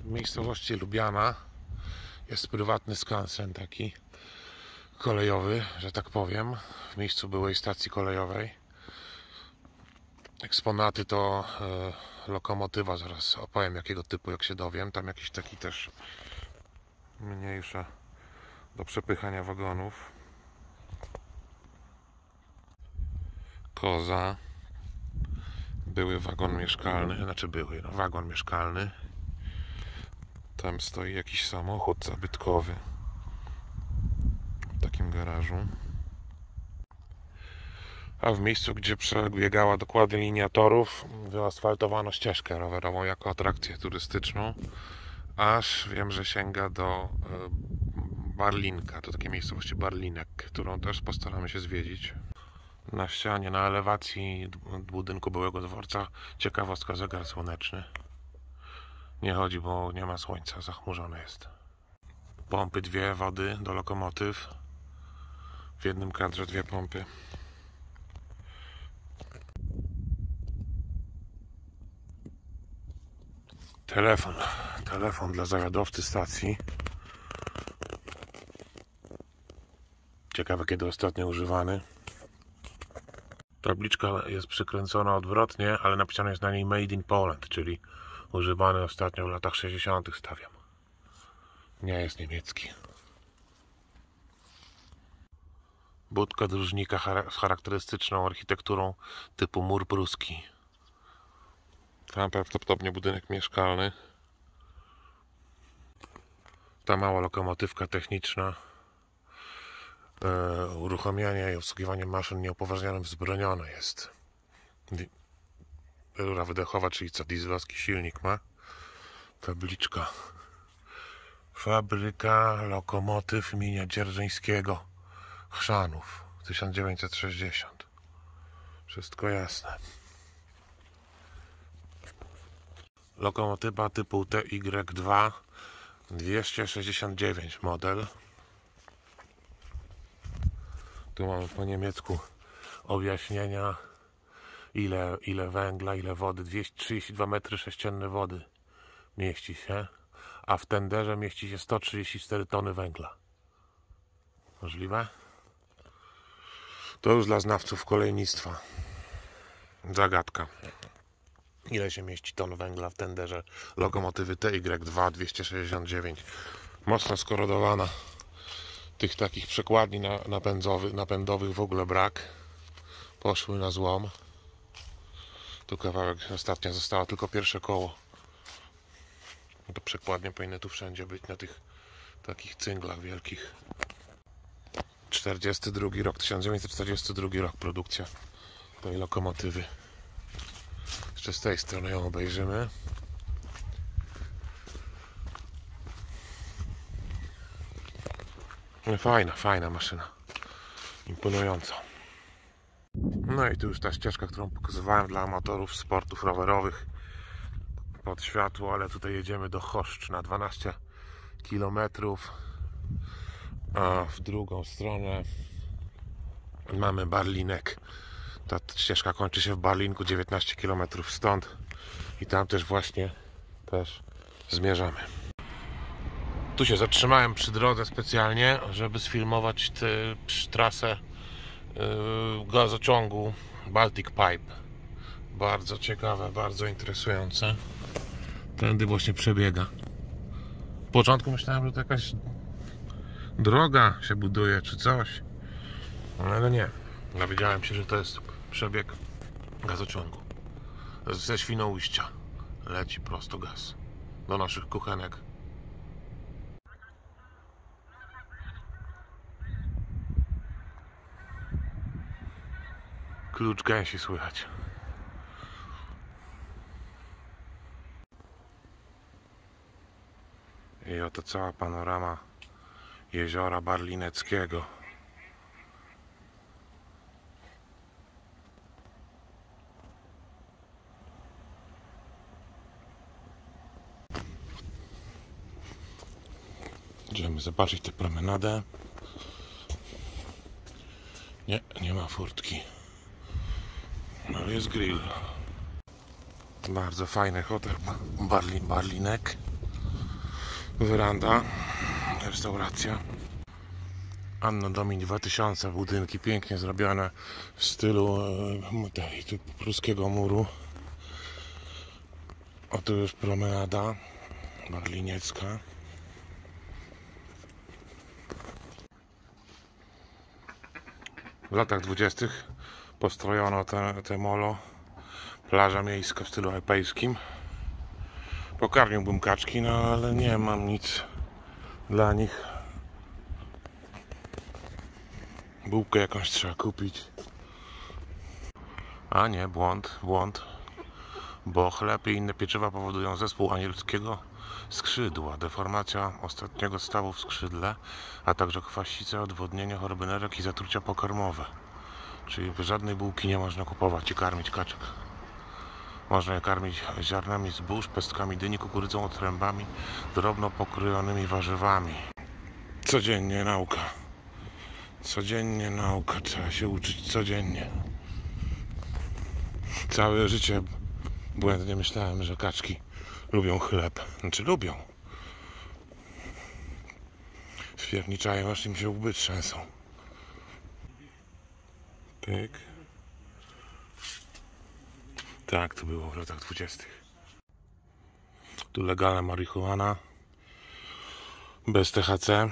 w miejscowości Lubiana jest prywatny skansen taki kolejowy, że tak powiem, w miejscu byłej stacji kolejowej. Eksponaty to lokomotywa, zaraz opowiem jakiego typu, jak się dowiem. Tam jakiś taki też mniejsze do przepychania wagonów. Koza. Były wagon mieszkalny, wagon mieszkalny. Tam stoi jakiś samochód zabytkowy w takim garażu. A w miejscu, gdzie przebiegała dokładnie linia torów, wyasfaltowano ścieżkę rowerową jako atrakcję turystyczną. Aż wiem, że sięga do Barlinka, to takiej miejscowości Barlinek, którą też postaramy się zwiedzić. Na ścianie, na elewacji budynku byłego dworca ciekawostka, zegar słoneczny. Nie chodzi, bo nie ma słońca, zachmurzone jest. Pompy dwie wody do lokomotyw. W jednym kadrze dwie pompy. Telefon dla zawiadowcy stacji. Ciekawe, kiedy ostatnio używany. Tabliczka jest przykręcona odwrotnie, ale napisane jest na niej Made in Poland, czyli używany ostatnio w latach 60. stawiam. Nie jest niemiecki. Budka dróżnika z charakterystyczną architekturą typu mur pruski. Tam prawdopodobnie budynek mieszkalny. Ta mała lokomotywka techniczna. Uruchamianie i obsługiwanie maszyn nieupoważnionym wzbronione jest. Rura wydechowa, czyli co dieselowski silnik ma. Tabliczka. Fabryka lokomotyw imienia Dzierżyńskiego, Chrzanów, 1960. Wszystko jasne. Lokomotywa typu TY2 269 model. Tu mamy po niemiecku objaśnienia, ile węgla, ile wody. 232 metry sześcienne wody mieści się, a w tenderze mieści się 134 tony węgla. Możliwe? To już dla znawców kolejnictwa zagadka. Ile się mieści ton węgla w tenderze lokomotywy TY2 269? Mocno skorodowana. Tych takich przekładni napędowych w ogóle brak. Poszły na złom. Tu kawałek, ostatnia została tylko pierwsze koło. To przekładnie powinny tu wszędzie być, na tych takich cynglach wielkich. 42 rok, 1942 rok produkcja tej lokomotywy. Jeszcze z tej strony ją obejrzymy. Fajna maszyna. Imponująca. No i tu już ta ścieżka, którą pokazywałem dla amatorów sportów rowerowych pod światło, ale tutaj jedziemy do Choszcz na 12 km, a w drugą stronę mamy Barlinek. Ta ścieżka kończy się w Barlinku 19 km stąd i tam też właśnie zmierzamy. Tu się zatrzymałem przy drodze specjalnie, żeby sfilmować trasę gazociągu Baltic Pipe. Bardzo ciekawe, bardzo interesujące. Tędy właśnie przebiega. W początku myślałem, że to jakaś droga się buduje czy coś, ale nie. Dowiedziałem się, że to jest przebieg gazociągu. Ze Świnoujścia leci prosto gaz do naszych kuchenek. Klucz gęsi słychać. I oto cała panorama jeziora Barlineckiego. Idziemy zobaczyć tę promenadę. Nie ma furtki. Ale jest grill. Bardzo fajny hotel Barlinek. Wyranda, restauracja. Anno Domini 2000, budynki pięknie zrobione w stylu pruskiego muru. Oto już promenada barliniecka. W latach 20. postrojono te molo, plaża miejska w stylu alpejskim. Pokarmiłbym kaczki, no ale nie mam nic dla nich. Bułkę jakąś trzeba kupić. A nie, błąd. Bo chleb i inne pieczywa powodują zespół anielskiego skrzydła, deformacja ostatniego stawu w skrzydle, a także kwasice, odwodnienie, choroby nerek i zatrucia pokarmowe. Czyli żadnej bułki nie można kupować i karmić kaczek. Można je karmić ziarnami zbóż, pestkami dyni, kukurydzą, otrębami, drobno pokrojonymi warzywami. Codziennie nauka. Codziennie nauka. Trzeba się uczyć codziennie. Całe życie błędnie myślałem, że kaczki lubią chleb. Znaczy lubią. Wpierniczają, aż im się łby trzęsą. Pyk. Tak to było w latach 20. Tu legalna marihuana. Bez THC.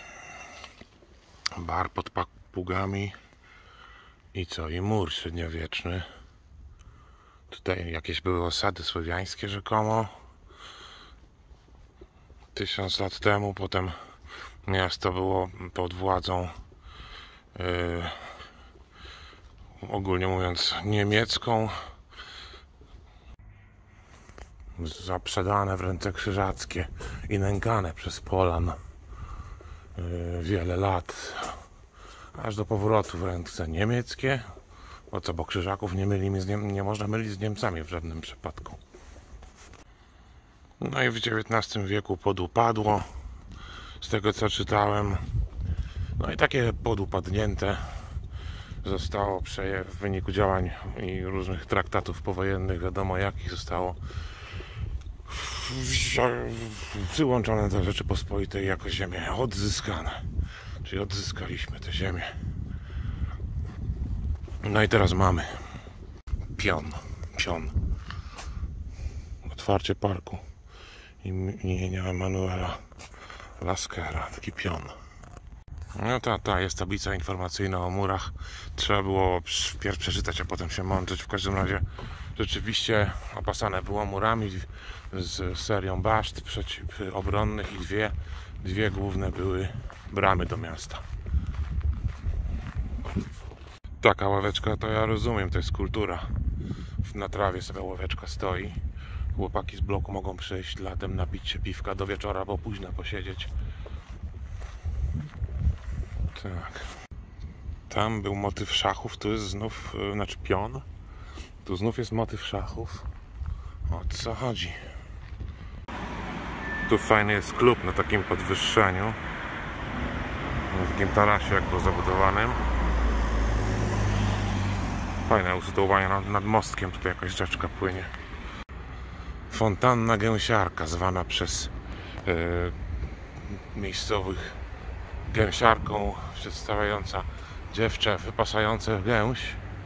Bar pod papugami. I co? I mur średniowieczny. Tutaj jakieś były osady słowiańskie rzekomo. 1000 lat temu. Potem miasto było pod władzą ogólnie mówiąc niemiecką. Zaprzedane w ręce krzyżackie i nękane przez Polan wiele lat, aż do powrotu w ręce niemieckie. Bo krzyżaków nie można mylić z Niemcami w żadnym przypadku. No i w XIX wieku podupadło, z tego co czytałem. No i takie podupadnięte zostało w wyniku działań i różnych traktatów powojennych, wiadomo jakich, zostało przyłączone do Rzeczypospolitej jako ziemie odzyskane. Czyli odzyskaliśmy tę ziemię. No i teraz mamy pion. Otwarcie parku imienia Emanuela Laskera. Taki pion. No ta jest tablica informacyjna o murach. Trzeba było wpierw przeczytać, a potem się mądrzyć. W każdym razie rzeczywiście opasane było murami z serią baszt obronnych i dwie główne były bramy do miasta. Taka ławeczka to ja rozumiem, to jest kultura. Na trawie sobie ławeczka stoi. Chłopaki z bloku mogą przyjść latem, napić się piwka do wieczora, bo późno posiedzieć. Tak. Tam był motyw szachów, tu jest znów, znaczy pion. Tu znów jest motyw szachów. O co chodzi? Tu fajny jest klub na takim podwyższeniu. Na takim tarasie jakby zabudowanym. Fajne usytuowanie nad mostkiem, tutaj jakaś rzeczka płynie. Fontanna gęsiarka, zwana przez miejscowych gęsiarką, przedstawiająca dziewczę wypasające gęś.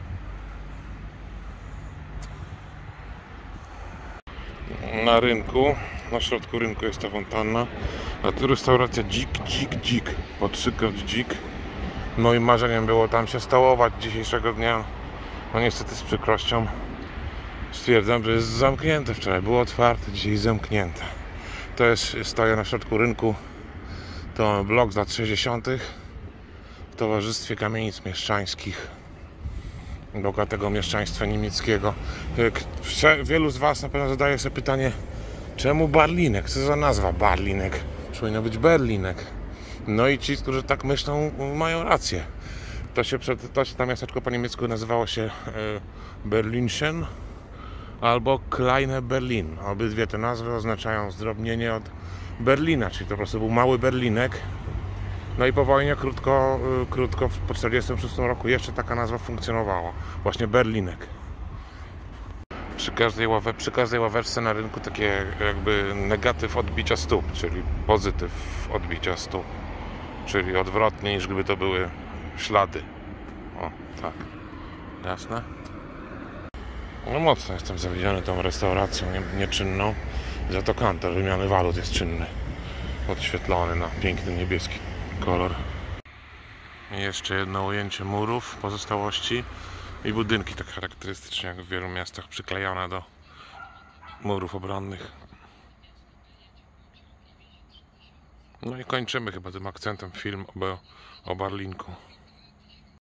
Na rynku, na środku rynku jest ta fontanna, a tu restauracja dzik, po 3-krotnie dzik. Moim marzeniem było tam się stołować dzisiejszego dnia. No niestety z przykrością stwierdzam, że jest zamknięte. Wczoraj było otwarte, dzisiaj zamknięte. To jest, stoję na środku rynku. To blok z lat 60. w Towarzystwie Kamienic Mieszczańskich, bogatego mieszczaństwa niemieckiego. Wielu z Was na pewno zadaje sobie pytanie, czemu Barlinek? Co za nazwa Barlinek? Powinno być Berlinek. No i ci, którzy tak myślą, mają rację. To miasteczko po niemiecku nazywało się Berlinchen albo Kleine Berlin. Obydwie te nazwy oznaczają zdrobnienie od Berlina, czyli to po prostu był mały Berlinek. No i po wojnie krótko po 1946 roku jeszcze taka nazwa funkcjonowała. Właśnie Berlinek. przy każdej ławeczce na rynku takie jakby negatyw odbicia stóp, czyli pozytyw odbicia stóp, czyli odwrotnie niż gdyby to były ślady. O, tak. Jasne? No mocno jestem zawiedziony tą restauracją nieczynną. Za to kantor wymiany walut jest czynny. Podświetlony na piękny niebieski kolor. I jeszcze jedno ujęcie murów, pozostałości i budynki tak charakterystycznie jak w wielu miastach przyklejone do murów obronnych. No i kończymy chyba tym akcentem film o Barlinku.